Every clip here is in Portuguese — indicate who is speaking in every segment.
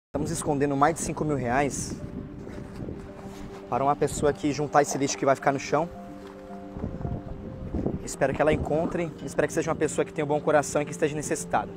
Speaker 1: Estamos escondendo mais de 5 mil reais para uma pessoa que juntar esse lixo que vai ficar no chão. Espero que ela encontre, espero que seja uma pessoa que tenha um bom coração e que esteja necessitada.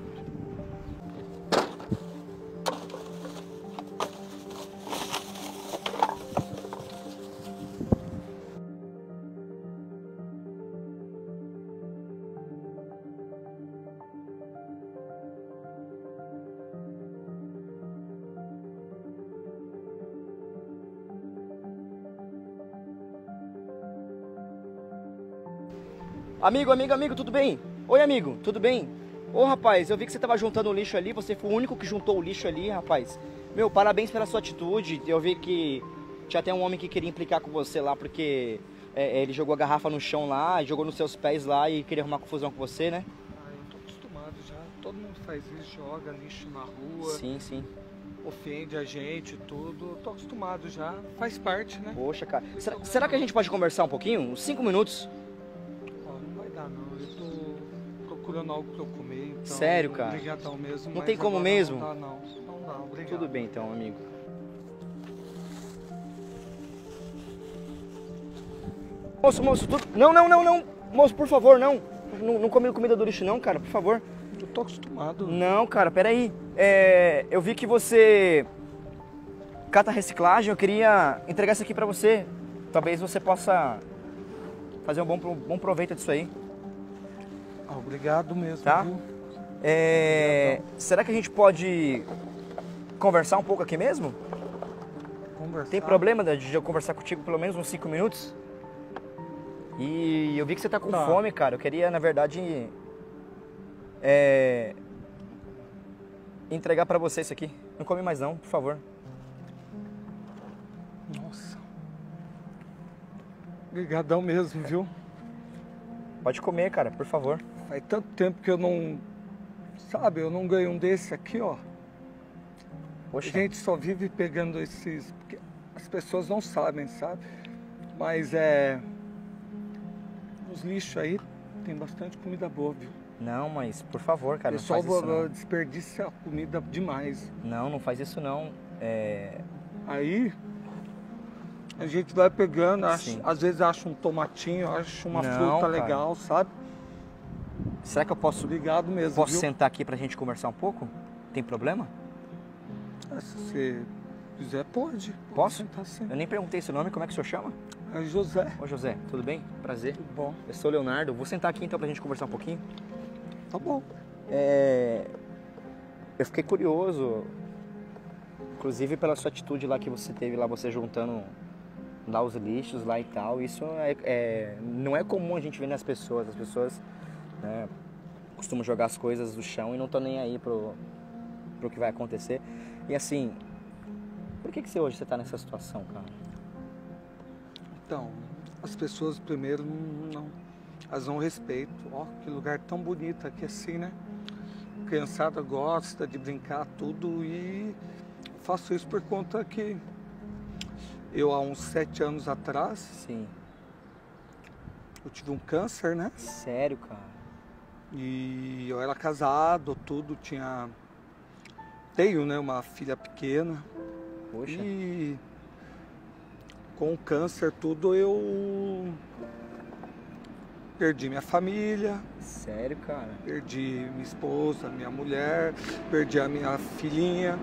Speaker 1: Amigo, tudo bem? Oi, amigo, tudo bem? Ô, rapaz, eu vi que você tava juntando o lixo ali, você foi o único que juntou o lixo ali, rapaz. Meu, parabéns pela sua atitude. Eu vi que tinha até um homem que queria implicar com você lá, porque ele jogou a garrafa no chão lá, jogou nos seus pés lá e queria arrumar confusão com você, né?
Speaker 2: Eu tô acostumado já, todo mundo faz isso, joga lixo na rua.
Speaker 1: Sim, sim.
Speaker 2: Ofende a gente, tudo. Eu tô acostumado já, faz parte, né?
Speaker 1: Poxa, cara. Será que a gente pode conversar um pouquinho? Uns 5 minutos?
Speaker 2: Não vai dar não, eu tô procurando algo pra eu comer, então...
Speaker 1: Sério, cara?
Speaker 2: Obrigadão mesmo.
Speaker 1: Não
Speaker 2: mas
Speaker 1: tem como
Speaker 2: agora
Speaker 1: mesmo?
Speaker 2: Não dá não, não dá, obrigado.
Speaker 1: Tudo bem então, amigo. Moço, tudo... Não. Moço, por favor, não. Não come comida do lixo não, cara, por favor.
Speaker 2: Eu tô acostumado.
Speaker 1: Não, cara, peraí. Eu vi que você cata reciclagem, eu queria entregar isso aqui pra você. Talvez você possa fazer um bom proveito disso aí.
Speaker 2: Obrigado mesmo,
Speaker 1: Tá?
Speaker 2: viu?
Speaker 1: Será que a gente pode conversar um pouco aqui mesmo?
Speaker 2: Conversar.
Speaker 1: Tem problema de eu conversar contigo pelo menos uns 5 minutos? E eu vi que você tá com fome, cara. Eu queria, na verdade, entregar pra você isso aqui. Não come mais não, por favor.
Speaker 2: Nossa. Obrigadão mesmo, viu?
Speaker 1: Pode comer, cara, por favor.
Speaker 2: Faz tanto tempo que eu não... Sabe, eu não ganho um desse aqui, ó.
Speaker 1: Poxa.
Speaker 2: A gente só vive pegando esses... Porque as pessoas não sabem, sabe? Mas nos lixos aí tem bastante comida boa, viu?
Speaker 1: Não, mas por favor, cara,
Speaker 2: O
Speaker 1: não faz
Speaker 2: pessoal
Speaker 1: isso não.
Speaker 2: desperdiça comida demais.
Speaker 1: Não faz isso não.
Speaker 2: Aí a gente vai pegando,
Speaker 1: Sim.
Speaker 2: às vezes acha um tomatinho, acha uma
Speaker 1: Não,
Speaker 2: fruta
Speaker 1: cara.
Speaker 2: legal, sabe?
Speaker 1: Será que eu posso
Speaker 2: Obrigado mesmo,
Speaker 1: posso
Speaker 2: viu?
Speaker 1: sentar aqui pra gente conversar um pouco? Tem problema?
Speaker 2: Se você quiser, pode.
Speaker 1: Posso?
Speaker 2: Sentar sim.
Speaker 1: Eu nem perguntei seu nome, como é que o senhor chama?
Speaker 2: É José.
Speaker 1: Ô José, tudo bem? Prazer.
Speaker 2: Tudo bom?
Speaker 1: Eu sou o Leonardo. Vou sentar aqui então pra gente conversar um pouquinho.
Speaker 2: Tá bom.
Speaker 1: Eu fiquei curioso, inclusive pela sua atitude lá que você teve lá, você juntando lá os lixos lá e tal. Isso não é comum a gente ver nas pessoas. As pessoas, né, costumam jogar as coisas do chão e não estão nem aí pro que vai acontecer. E assim, por que hoje você tá nessa situação, cara?
Speaker 2: Então, as pessoas primeiro elas não respeitam. Ó, que lugar tão bonito aqui assim, né? A criançada gosta de brincar tudo e faço isso por conta que eu há uns 7 anos atrás,
Speaker 1: Sim.
Speaker 2: eu tive um câncer, né?
Speaker 1: Sério, cara?
Speaker 2: E eu era casado, tudo, tenho, né, uma filha pequena.
Speaker 1: Poxa.
Speaker 2: E com o câncer tudo eu perdi minha família,
Speaker 1: Sério, cara?
Speaker 2: perdi minha esposa, minha mulher, perdi a minha filhinha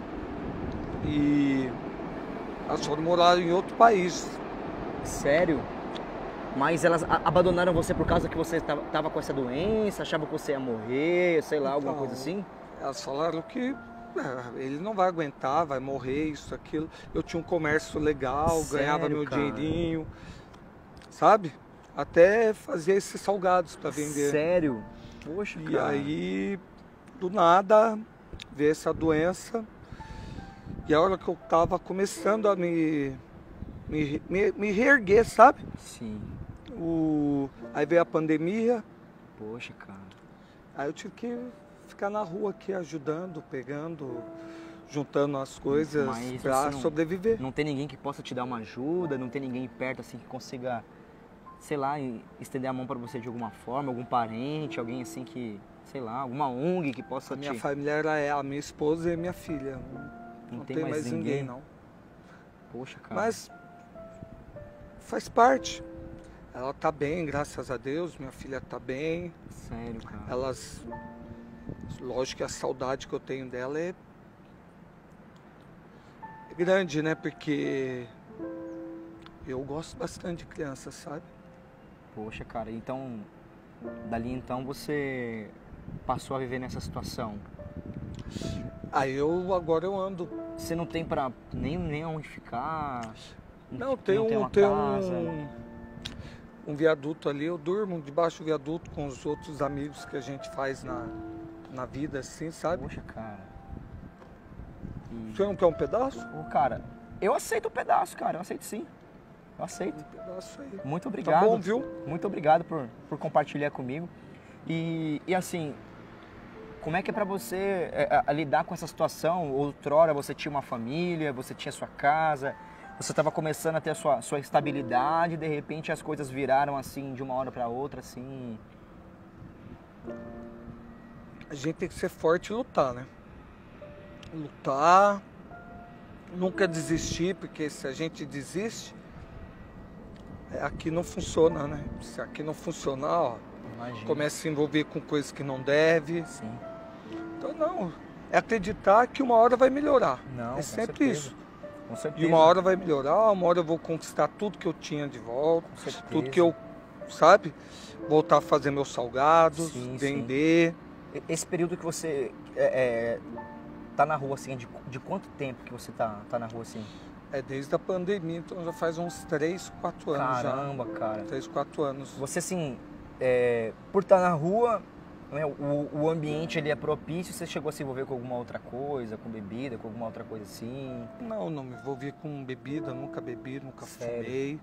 Speaker 2: e elas foram morar em outro país.
Speaker 1: Sério? Mas elas abandonaram você por causa que você tava com essa doença, achavam que você ia morrer, sei lá, alguma
Speaker 2: Então,
Speaker 1: coisa assim?
Speaker 2: Elas falaram que ele não vai aguentar, vai morrer, isso, aquilo. Eu tinha um comércio legal,
Speaker 1: Sério,
Speaker 2: ganhava meu
Speaker 1: cara?
Speaker 2: dinheirinho, sabe? Até fazia esses salgados para vender.
Speaker 1: Sério? Poxa,
Speaker 2: E
Speaker 1: cara.
Speaker 2: aí, do nada, veio essa doença. E a hora que eu tava começando a me reerguer, sabe?
Speaker 1: Sim.
Speaker 2: Aí veio a pandemia.
Speaker 1: Poxa, cara.
Speaker 2: Aí eu tive que ficar na rua aqui ajudando, pegando, juntando as coisas
Speaker 1: Mas
Speaker 2: pra
Speaker 1: você
Speaker 2: sobreviver.
Speaker 1: Não tem ninguém que possa te dar uma ajuda, não tem ninguém perto assim que consiga, sei lá, estender a mão pra você de alguma forma, algum parente, alguém assim que, sei lá, alguma ONG que possa
Speaker 2: A minha
Speaker 1: te...
Speaker 2: família era a minha esposa e a minha filha. Não tem mais ninguém, não.
Speaker 1: Poxa, cara.
Speaker 2: Mas faz parte. Ela tá bem, graças a Deus. Minha filha tá bem.
Speaker 1: Sério, cara.
Speaker 2: Elas... Lógico que a saudade que eu tenho dela é grande, né? Porque eu gosto bastante de criança, sabe?
Speaker 1: Poxa, cara. Então, dali então você passou a viver nessa situação.
Speaker 2: Aí agora eu ando.
Speaker 1: Você não tem pra nem onde ficar?
Speaker 2: Não, tem
Speaker 1: uma casa?
Speaker 2: Um viaduto ali, eu durmo debaixo do viaduto com os outros amigos que a gente faz na vida, assim, sabe?
Speaker 1: Poxa, cara.
Speaker 2: Você não quer um pedaço?
Speaker 1: Ô, cara, eu aceito o pedaço, cara. Eu aceito sim. Eu aceito.
Speaker 2: Um pedaço aí.
Speaker 1: Muito obrigado.
Speaker 2: Tá bom, viu?
Speaker 1: Muito obrigado por compartilhar comigo. E assim, como é que é pra você lidar com essa situação? Outrora você tinha uma família, você tinha sua casa, você estava começando a ter a sua estabilidade, e de repente as coisas viraram assim de uma hora pra outra, assim.
Speaker 2: A gente tem que ser forte e lutar, né? Lutar, nunca desistir, porque se a gente desiste, aqui não funciona, né? Se aqui não funcionar, ó,
Speaker 1: Imagina.
Speaker 2: começa a se envolver com coisas que não deve.
Speaker 1: Sim.
Speaker 2: Então não, é acreditar que uma hora vai melhorar.
Speaker 1: Não,
Speaker 2: é
Speaker 1: com
Speaker 2: sempre
Speaker 1: certeza.
Speaker 2: isso.
Speaker 1: Com certeza.
Speaker 2: E uma hora vai melhorar, uma hora eu vou conquistar tudo que eu tinha de volta,
Speaker 1: Com certeza.
Speaker 2: tudo que eu, sabe? Voltar a fazer meus salgados,
Speaker 1: Sim,
Speaker 2: vender.
Speaker 1: Esse período que você tá na rua, assim, de quanto tempo que você tá na rua, assim?
Speaker 2: É desde a pandemia, então já faz uns 3, 4 anos já.
Speaker 1: Caramba, cara.
Speaker 2: 3, 4 anos.
Speaker 1: Você, assim, por estar na rua, né, o ambiente ele é propício, você chegou a se envolver com alguma outra coisa, com bebida, com alguma outra coisa assim?
Speaker 2: Não me envolvi com bebida, nunca bebi, nunca
Speaker 1: Sério?
Speaker 2: fumei.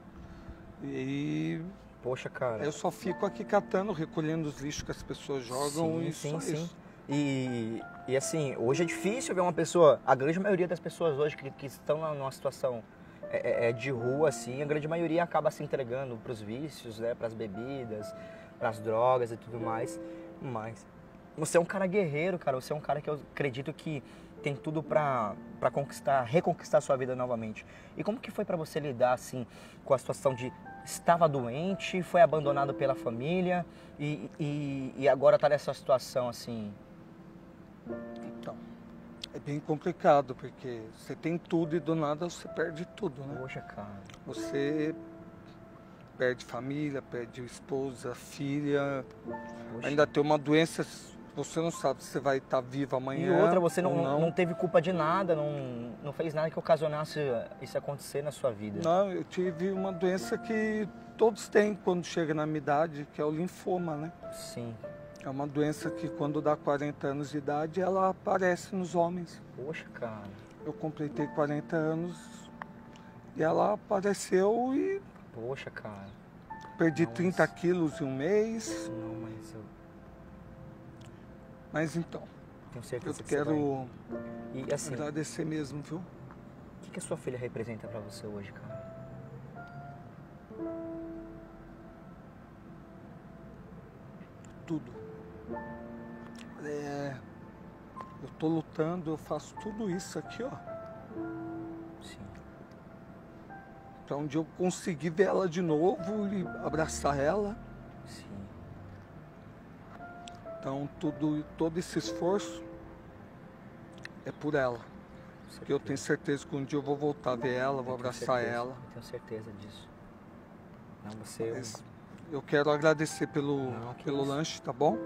Speaker 2: E
Speaker 1: Poxa, cara.
Speaker 2: eu só fico aqui catando, recolhendo os lixos que as pessoas jogam e só isso.
Speaker 1: E assim, hoje é difícil ver uma pessoa, a grande maioria das pessoas hoje que estão numa situação de rua, assim, a grande maioria acaba se entregando para os vícios, né, para as bebidas, para as drogas e tudo mais. Mas você é um cara guerreiro, cara, você é um cara que eu acredito que tem tudo para reconquistar sua vida novamente. E como que foi para você lidar, assim, com a situação de estava doente, foi abandonado pela família e agora tá nessa situação, assim?
Speaker 2: Então, é bem complicado, porque você tem tudo e do nada você perde tudo, né?
Speaker 1: Poxa, cara.
Speaker 2: Você perde família, perde esposa, filha,
Speaker 1: Poxa.
Speaker 2: ainda tem uma doença, você não sabe se você vai estar vivo amanhã.
Speaker 1: E outra, você
Speaker 2: ou
Speaker 1: não teve culpa de nada, não fez nada que ocasionasse isso acontecer na sua vida.
Speaker 2: Não, eu tive uma doença que todos têm quando chega na minha idade, que é o linfoma, né?
Speaker 1: Sim.
Speaker 2: É uma doença que quando dá 40 anos de idade, ela aparece nos homens.
Speaker 1: Poxa, cara.
Speaker 2: Eu completei 40 anos e ela apareceu e
Speaker 1: Poxa, cara.
Speaker 2: perdi
Speaker 1: Não,
Speaker 2: 30 quilos em um mês.
Speaker 1: Não, mas eu
Speaker 2: Mas então,
Speaker 1: tenho
Speaker 2: eu
Speaker 1: certeza que você
Speaker 2: quero
Speaker 1: vai. E assim,
Speaker 2: agradecer mesmo, viu?
Speaker 1: o que a sua filha representa pra você hoje, cara?
Speaker 2: Tudo. Eu tô lutando, eu faço tudo isso aqui, ó.
Speaker 1: Sim.
Speaker 2: Pra um dia eu conseguir ver ela de novo e abraçar ela.
Speaker 1: Sim.
Speaker 2: Então todo esse esforço é por ela. Porque eu tenho certeza que um dia eu vou voltar a ver ela, vou abraçar ela.
Speaker 1: Eu tenho certeza disso. Não, você...
Speaker 2: Mas eu quero agradecer pelo lanche, tá bom?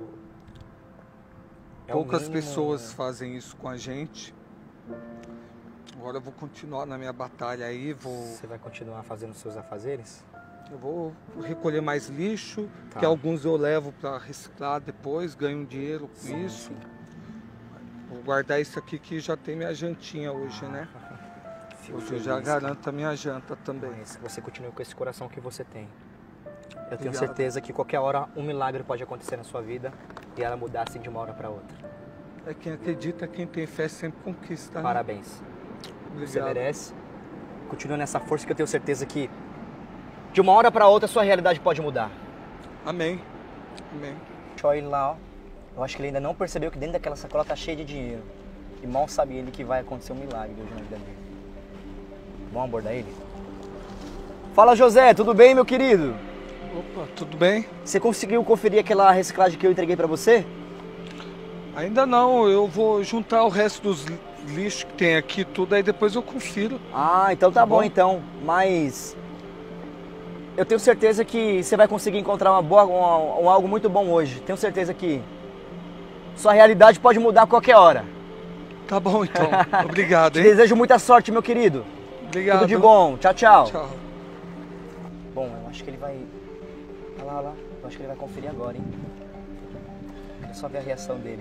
Speaker 1: É o
Speaker 2: Poucas
Speaker 1: mínimo,
Speaker 2: pessoas fazem isso com a gente. Agora eu vou continuar na minha batalha aí,
Speaker 1: Você vai continuar fazendo seus afazeres?
Speaker 2: eu vou recolher mais lixo,
Speaker 1: Tá.
Speaker 2: que alguns eu levo para reciclar depois, ganho um dinheiro com
Speaker 1: Sim,
Speaker 2: isso.
Speaker 1: sim.
Speaker 2: Vou guardar isso aqui que já tem minha jantinha hoje, né?
Speaker 1: Fico
Speaker 2: Hoje eu
Speaker 1: feliz,
Speaker 2: já
Speaker 1: cara.
Speaker 2: garanto a minha janta também.
Speaker 1: Mas você continue com esse coração que você tem. Eu tenho
Speaker 2: Obrigado.
Speaker 1: certeza que qualquer hora um milagre pode acontecer na sua vida e ela mudar assim de uma hora para outra.
Speaker 2: É quem acredita, quem tem fé sempre conquista. Né?
Speaker 1: Parabéns. Você
Speaker 2: Obrigado.
Speaker 1: merece. Continua nessa força que eu tenho certeza que de uma hora para outra a sua realidade pode mudar.
Speaker 2: Amém. Amém.
Speaker 1: Deixa eu ir lá, ó. Eu acho que ele ainda não percebeu que dentro daquela sacola tá cheio de dinheiro. E mal sabe ele que vai acontecer um milagre hoje na vida dele. Vamos abordar ele? Fala, José, tudo bem, meu querido?
Speaker 2: Opa, tudo bem?
Speaker 1: Você conseguiu conferir aquela reciclagem que eu entreguei pra você?
Speaker 2: Ainda não, eu vou juntar o resto dos lixos que tem aqui, tudo, aí depois eu confiro.
Speaker 1: Ah, então tá bom então. Mas eu tenho certeza que você vai conseguir encontrar algo muito bom hoje. Tenho certeza que sua realidade pode mudar a qualquer hora.
Speaker 2: Tá bom então, obrigado,
Speaker 1: Te
Speaker 2: hein?
Speaker 1: desejo muita sorte, meu querido.
Speaker 2: Obrigado.
Speaker 1: Tudo de bom. Tchau, tchau.
Speaker 2: Tchau.
Speaker 1: Bom, eu acho que ele vai... Olha lá, olha lá. Eu acho que ele vai conferir agora, hein? Quero só ver a reação dele.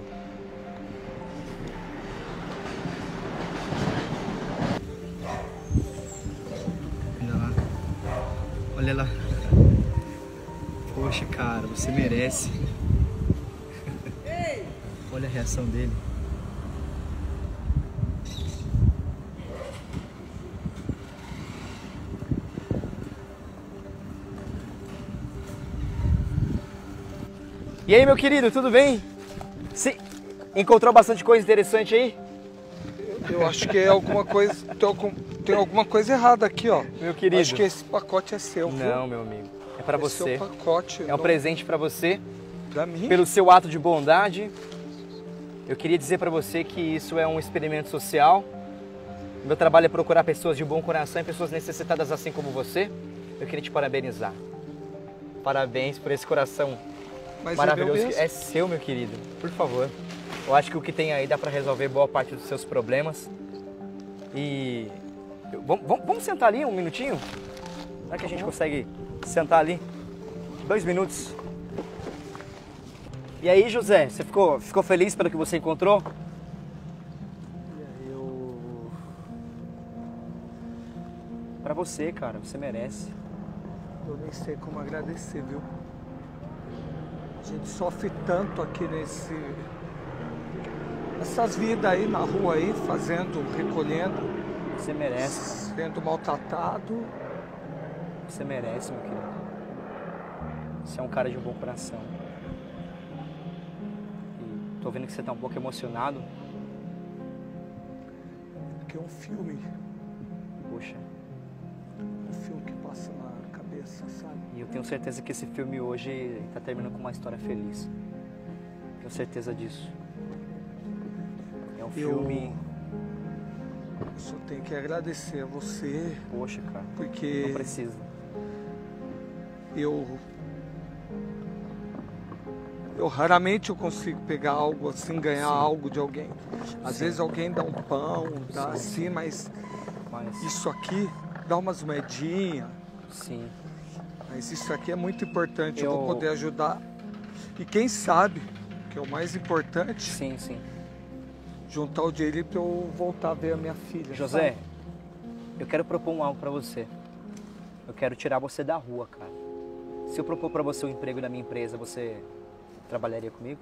Speaker 1: Olha lá. Olha lá. Poxa, cara, você merece. Olha a reação dele. E aí, meu querido, tudo bem? Sim. Encontrou bastante coisa interessante aí?
Speaker 2: Eu acho que é alguma coisa, tem alguma coisa errada aqui, ó.
Speaker 1: Meu querido.
Speaker 2: Acho que esse pacote é seu, viu?
Speaker 1: Não, meu amigo. É pra
Speaker 2: Esse
Speaker 1: você.
Speaker 2: é o pacote.
Speaker 1: É um presente pra você,
Speaker 2: Pra mim?
Speaker 1: pelo seu ato de bondade. Eu queria dizer pra você que isso é um experimento social. Meu trabalho é procurar pessoas de bom coração e pessoas necessitadas assim como você. Eu queria te parabenizar. Parabéns por esse coração
Speaker 2: Mas
Speaker 1: maravilhoso.
Speaker 2: é meu mesmo?
Speaker 1: É seu, meu querido. Por favor. Eu acho que o que tem aí dá pra resolver boa parte dos seus problemas. E... Vamos sentar ali um minutinho? Será que a gente consegue sentar ali? 2 minutos. E aí, José, você ficou feliz pelo que você encontrou? Pra você, cara, você merece.
Speaker 2: Eu nem sei como agradecer, viu? A gente sofre tanto aqui essas vidas aí na rua aí, fazendo, recolhendo,
Speaker 1: Você merece.
Speaker 2: sendo maltratado.
Speaker 1: Você merece, meu querido. Você é um cara de um bom coração. E tô vendo que você tá um pouco emocionado.
Speaker 2: Porque é um filme
Speaker 1: Poxa.
Speaker 2: que passa na cabeça, sabe?
Speaker 1: E eu tenho certeza que esse filme hoje tá terminando com uma história feliz. Tenho certeza disso. É um filme...
Speaker 2: Eu só tenho que agradecer a você,
Speaker 1: Poxa, cara.
Speaker 2: porque
Speaker 1: Não precisa.
Speaker 2: eu raramente eu consigo pegar algo assim, ganhar
Speaker 1: Sim.
Speaker 2: algo de alguém. Às
Speaker 1: Sim.
Speaker 2: vezes alguém dá um pão, dá
Speaker 1: Sim.
Speaker 2: assim, mas
Speaker 1: Mas...
Speaker 2: isso aqui dá umas moedinhas.
Speaker 1: Sim.
Speaker 2: Mas isso aqui é muito importante, eu
Speaker 1: Eu-
Speaker 2: vou poder ajudar. E quem sabe, que é o mais importante,
Speaker 1: Sim, sim.
Speaker 2: juntar o dinheiro para eu voltar a ver a minha filha.
Speaker 1: José,
Speaker 2: sabe?
Speaker 1: eu quero propor algo pra você. Eu quero tirar você da rua, cara. Se eu propor pra você um emprego na minha empresa, você trabalharia comigo?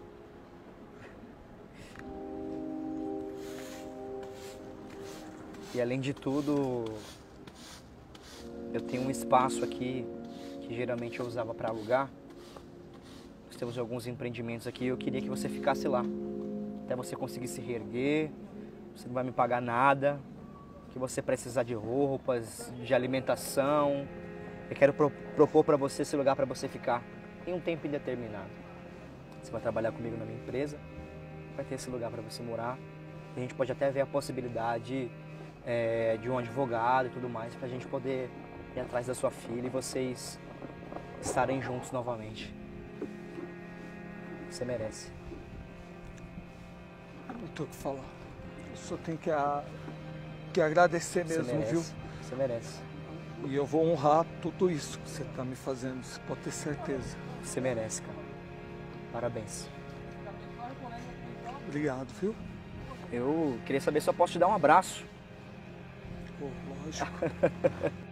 Speaker 1: E além de tudo, eu tenho um espaço aqui que geralmente eu usava para alugar. Nós temos alguns empreendimentos aqui e eu queria que você ficasse lá. Até você conseguir se reerguer, você não vai me pagar nada, que você precisar de roupas, de alimentação. Eu quero propor para você esse lugar para você ficar em um tempo indeterminado. Você vai trabalhar comigo na minha empresa, vai ter esse lugar para você morar. A gente pode até ver a possibilidade de um advogado e tudo mais, para a gente poder ir atrás da sua filha e vocês estarem juntos novamente. Você merece.
Speaker 2: Não tenho o que falar. Eu só tenho que agradecer
Speaker 1: Você
Speaker 2: mesmo,
Speaker 1: merece.
Speaker 2: viu?
Speaker 1: Você merece.
Speaker 2: E eu vou honrar tudo isso que você está me fazendo, você pode ter certeza.
Speaker 1: Você merece, cara. Parabéns.
Speaker 2: Obrigado, viu?
Speaker 1: Eu queria saber se eu posso te dar um abraço.
Speaker 2: Pô, lógico.